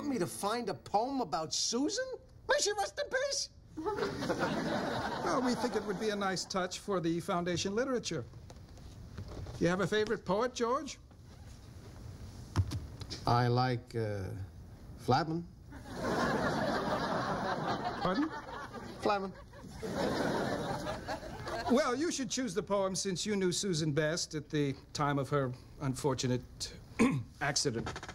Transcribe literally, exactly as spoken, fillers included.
want me to find a poem about Susan? May she rest in peace? Well, we think it would be a nice touch for the foundation literature. You have a favorite poet, George? I like, uh, Flamin. Pardon? Flamin. Well, you should choose the poem since you knew Susan best at the time of her unfortunate accident.